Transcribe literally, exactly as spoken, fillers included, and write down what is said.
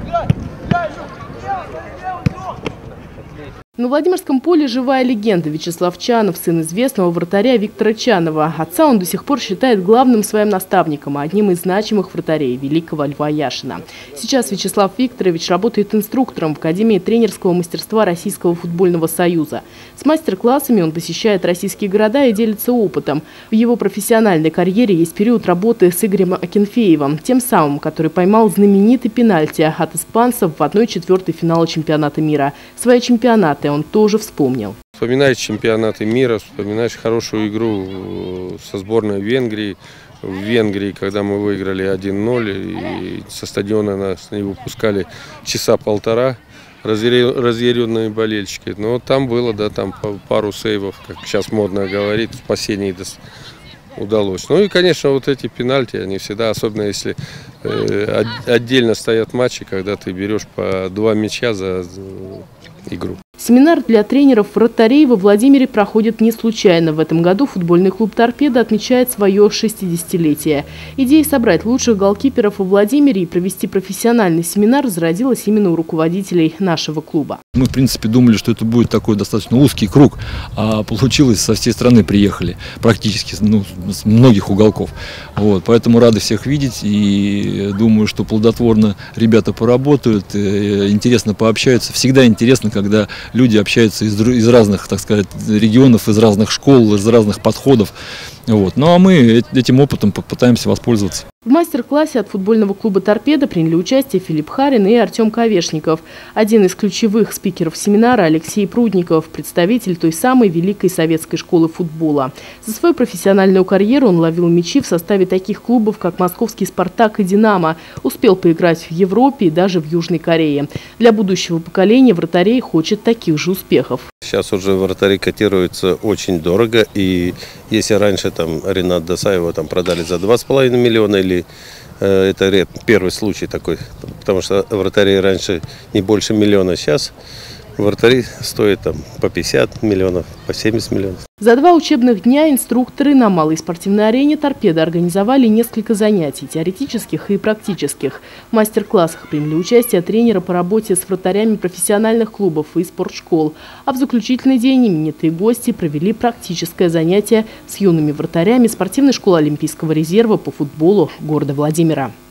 На Владимирском поле живая легенда Вячеслав Чанов, сын известного вратаря Виктора Чанова. Отца он до сих пор считает главным своим наставником, а одним из значимых вратарей великого Льва Яшина. Сейчас Вячеслав Викторович работает инструктором в Академии тренерского мастерства Российского футбольного союза. С мастер-классами он посещает российские города и делится опытом. В его профессиональной карьере есть период работы с Игорем Акинфеевым, тем самым, который поймал знаменитый пенальти от испанцев в одной четвертой финала чемпионата мира. Свои чемпионаты он тоже вспомнил. Вспоминаешь чемпионаты мира, вспоминаешь хорошую игру со сборной Венгрии. В Венгрии, когда мы выиграли один ноль, и со стадиона нас не выпускали часа полтора, разъяренные болельщики. Но там было, да, там пару сейвов, как сейчас модно говорить, спасение удалось. Ну и, конечно, вот эти пенальти, они всегда, особенно если э, отдельно стоят матчи, когда ты берешь по два мяча за игру. Семинар для тренеров вратарей во Владимире проходит не случайно. В этом году футбольный клуб «Торпедо» отмечает свое шестидесятилетие. Идея собрать лучших голкиперов во Владимире и провести профессиональный семинар зародилась именно у руководителей нашего клуба. Мы, в принципе, думали, что это будет такой достаточно узкий круг, а получилось, со всей страны приехали, практически, ну, с многих уголков. Вот, поэтому рады всех видеть и думаю, что плодотворно ребята поработают, интересно пообщаются. Всегда интересно, когда люди общаются из, из разных, так сказать, регионов, из разных школ, из разных подходов. Вот. Ну а мы этим опытом попытаемся воспользоваться. В мастер-классе от футбольного клуба «Торпедо» приняли участие Филипп Харин и Артем Ковешников. Один из ключевых спикеров семинара – Алексей Прудников, представитель той самой великой советской школы футбола. За свою профессиональную карьеру он ловил мячи в составе таких клубов, как московский «Спартак» и «Динамо». Успел поиграть в Европе и даже в Южной Корее. Для будущего поколения вратарей хочет таких же успехов. Сейчас уже вратари котируются очень дорого. И если раньше там Ренат Досаева там продали за два с половиной миллиона, или э, это ред, первый случай такой, потому что вратари раньше не больше миллиона, сейчас вратари стоят там по пятьдесят миллионов, по семьдесят миллионов. За два учебных дня инструкторы на малой спортивной арене «Торпедо» организовали несколько занятий, теоретических и практических. В мастер-классах приняли участие тренеры по работе с вратарями профессиональных клубов и спортшкол. А в заключительный день именитые гости провели практическое занятие с юными вратарями спортивной школы Олимпийского резерва по футболу города Владимира.